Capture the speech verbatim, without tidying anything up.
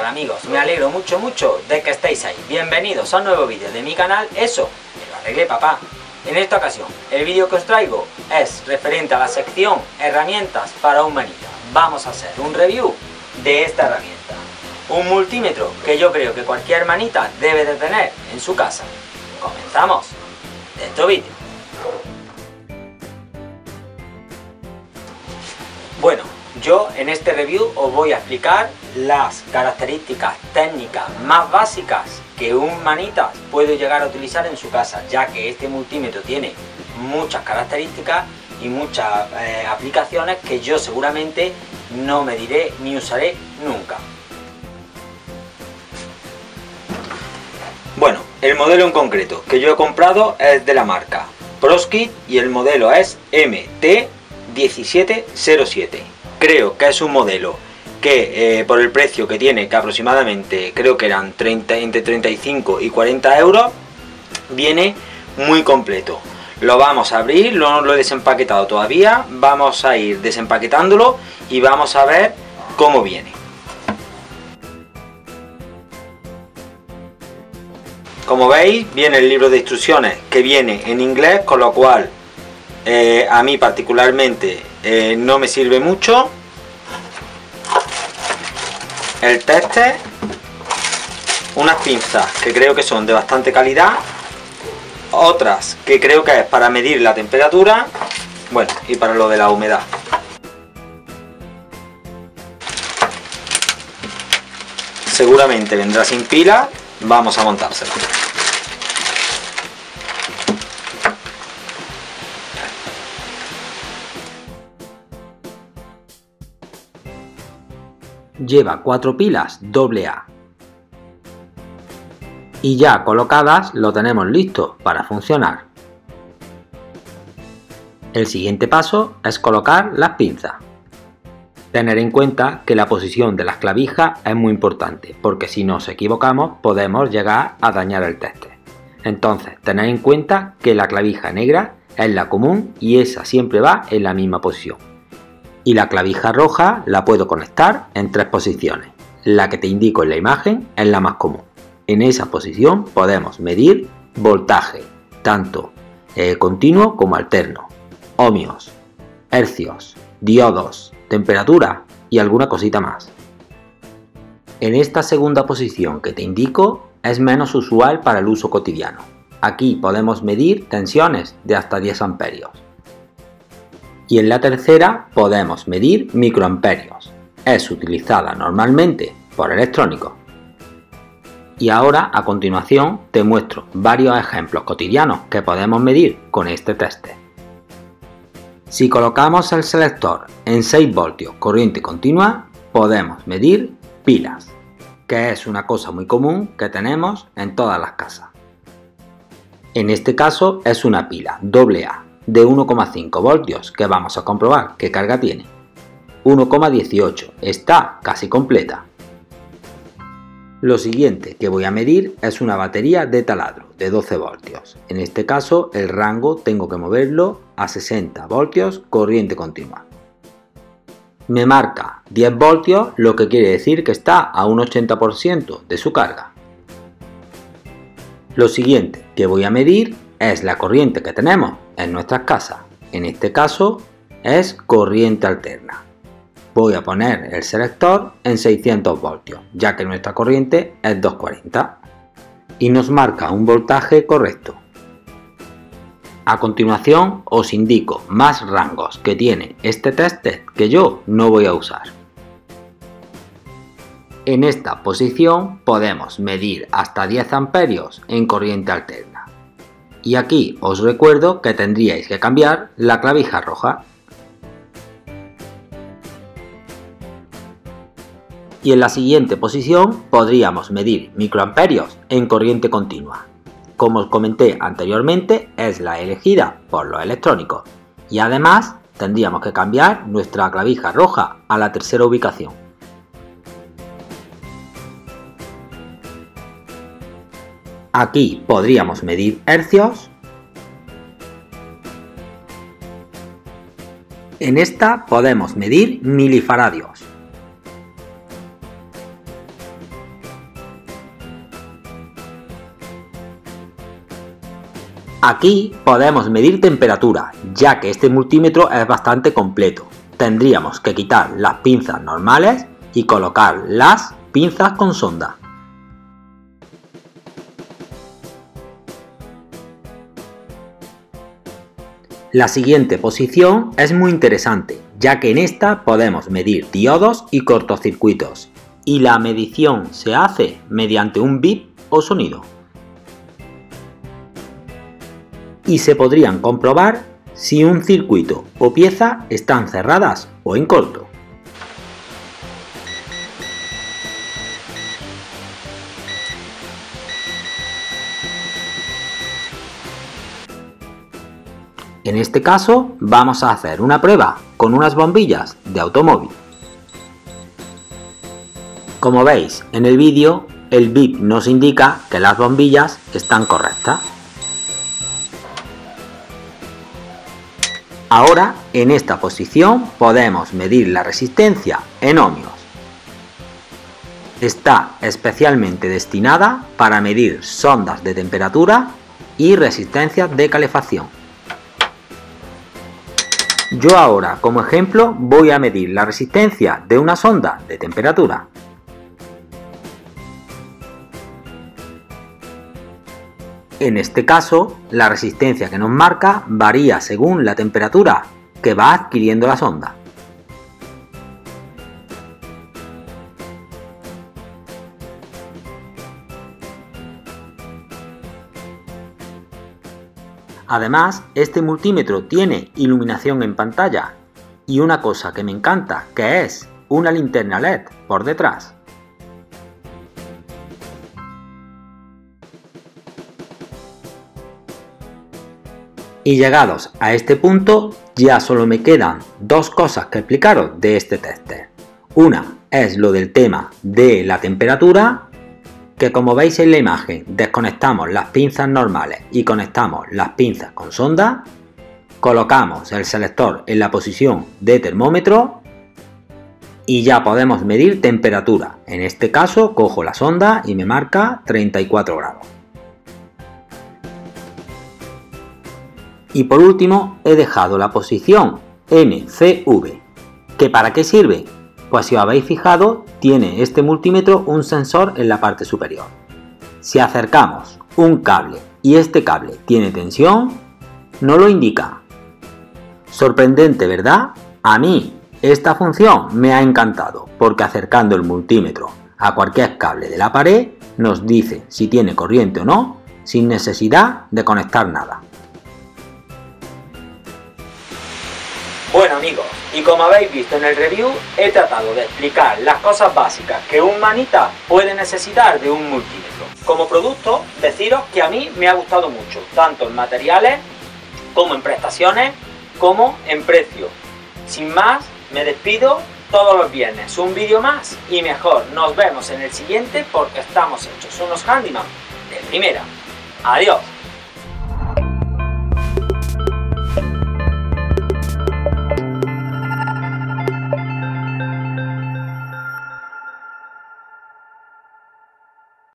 amigos? Me alegro mucho mucho de que estéis ahí. Bienvenidos a un nuevo vídeo de mi canal. Eso, me lo arreglé, papá. En esta ocasión, el vídeo que os traigo es referente a la sección herramientas para un manita. Vamos a hacer un review de esta herramienta. Un multímetro que yo creo que cualquier manita debe de tener en su casa. Comenzamos este vídeo. Bueno, yo en este review os voy a explicar las características técnicas más básicas que un manitas puede llegar a utilizar en su casa, ya que este multímetro tiene muchas características y muchas eh, aplicaciones que yo seguramente no mediré ni usaré nunca. Bueno, el modelo en concreto que yo he comprado es de la marca Proskit y el modelo es M T diecisiete cero siete. Creo que es un modelo que eh, por el precio que tiene, que aproximadamente creo que eran treinta, entre treinta y cinco y cuarenta euros, viene muy completo. Lo vamos a abrir, no lo he desempaquetado todavía, vamos a ir desempaquetándolo y vamos a ver cómo viene. Como veis, viene el libro de instrucciones que viene en inglés, con lo cual eh, a mí particularmente eh, no me sirve mucho. El tester, unas pinzas que creo que son de bastante calidad, otras que creo que es para medir la temperatura, bueno, y para lo de la humedad. Seguramente vendrá sin pila, vamos a montárselo. Lleva cuatro pilas doble A y ya colocadas lo tenemos listo para funcionar. El siguiente paso es colocar las pinzas. Tener en cuenta que la posición de las clavijas es muy importante, porque si nos equivocamos podemos llegar a dañar el tester. Entonces tened en cuenta que la clavija negra es la común y esa siempre va en la misma posición. Y la clavija roja la puedo conectar en tres posiciones. La que te indico en la imagen es la más común. En esa posición podemos medir voltaje, tanto eh, continuo como alterno, ohmios, hercios, diodos, temperatura y alguna cosita más. En esta segunda posición que te indico es menos usual para el uso cotidiano. Aquí podemos medir tensiones de hasta diez amperios. Y en la tercera podemos medir microamperios. Es utilizada normalmente por electrónicos. Y ahora a continuación te muestro varios ejemplos cotidianos que podemos medir con este tester. Si colocamos el selector en seis voltios corriente continua, podemos medir pilas, que es una cosa muy común que tenemos en todas las casas. En este caso es una pila doble A de uno coma cinco voltios que vamos a comprobar qué carga tiene. uno coma dieciocho, está casi completa. Lo siguiente que voy a medir es una batería de taladro de doce voltios. En este caso el rango tengo que moverlo a sesenta voltios corriente continua. Me marca diez voltios, lo que quiere decir que está a un ochenta por ciento de su carga. Lo siguiente que voy a medir es la corriente que tenemos en nuestras casas. En este caso es corriente alterna. Voy a poner el selector en seiscientos voltios, ya que nuestra corriente es doscientos cuarenta y nos marca un voltaje correcto. A continuación os indico más rangos que tiene este tester que yo no voy a usar. En esta posición podemos medir hasta diez amperios en corriente alterna. Y aquí os recuerdo que tendríais que cambiar la clavija roja. Y en la siguiente posición podríamos medir microamperios en corriente continua. Como os comenté anteriormente, es la elegida por los electrónicos. Y además tendríamos que cambiar nuestra clavija roja a la tercera ubicación. Aquí podríamos medir hercios. En esta podemos medir milifaradios. Aquí podemos medir temperatura, ya que este multímetro es bastante completo. Tendríamos que quitar las pinzas normales y colocar las pinzas con sonda. La siguiente posición es muy interesante, ya que en esta podemos medir diodos y cortocircuitos, y la medición se hace mediante un bip o sonido. Y se podrían comprobar si un circuito o pieza están cerradas o en corto. En este caso vamos a hacer una prueba con unas bombillas de automóvil. Como veis en el vídeo, el bip nos indica que las bombillas están correctas. Ahora, en esta posición podemos medir la resistencia en ohmios. Está especialmente destinada para medir sondas de temperatura y resistencias de calefacción. Yo ahora, como ejemplo, voy a medir la resistencia de una sonda de temperatura. En este caso, la resistencia que nos marca varía según la temperatura que va adquiriendo la sonda. Además, este multímetro tiene iluminación en pantalla y una cosa que me encanta, que es una linterna L E D por detrás. Y llegados a este punto, ya solo me quedan dos cosas que explicaros de este tester. Una es lo del tema de la temperatura, que como veis en la imagen desconectamos las pinzas normales y conectamos las pinzas con sonda, colocamos el selector en la posición de termómetro y ya podemos medir temperatura. En este caso cojo la sonda y me marca treinta y cuatro grados. Y por último he dejado la posición N C V, que ¿para qué sirve? Pues si os habéis fijado, tiene este multímetro un sensor en la parte superior. Si acercamos un cable y este cable tiene tensión, nos lo indica. Sorprendente, ¿verdad? A mí esta función me ha encantado, porque acercando el multímetro a cualquier cable de la pared nos dice si tiene corriente o no, sin necesidad de conectar nada. Bueno amigos, y como habéis visto en el review, he tratado de explicar las cosas básicas que un manita puede necesitar de un multímetro. Como producto, deciros que a mí me ha gustado mucho, tanto en materiales, como en prestaciones, como en precio. Sin más, me despido, todos los viernes un vídeo más y mejor nos vemos en el siguiente porque estamos hechos unos handyman de primera. Adiós.